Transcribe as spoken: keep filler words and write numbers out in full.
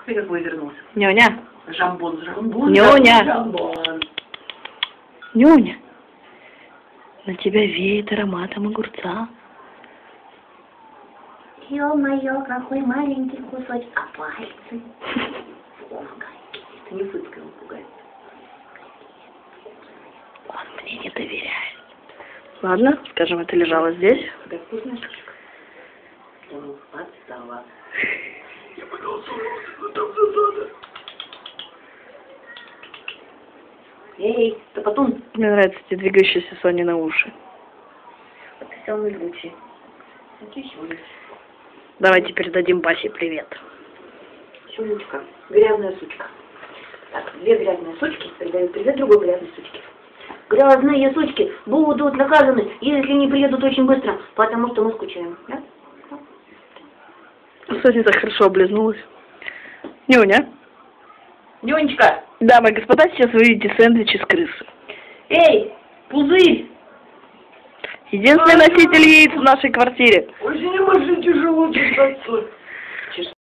Ты какой вернулся? Нюня. Жамбон, жамбон, Нюня. жамбон. Нюня. На тебя веет ароматом огурца. Ё-моё, какой маленький кусочек, а пальцы. Ты не фыткай, он пугает. Он мне не доверяет. Ладно, скажем, это лежало здесь. Да вкусная штучка. Ну, подстава. Я пытался но там засада. Эй, Топотун. Мне нравятся эти двигающиеся Сони на уши. Вот и самый лучший. Отлично. Давайте передадим Басе привет. Сумочка. Грязная сучка. Так, две грязные сучки передают привет другой грязной сучке. Грязные сучки будут наказаны, если не приедут очень быстро, потому что мы скучаем. Да? Соня так хорошо облизнулась. Нюня. Нюнечка! Дамы и господа, сейчас вы видите сэндвич из крысы. Эй, пузырь! Единственный носитель яиц в нашей квартире. Очень, очень тяжело чесаться.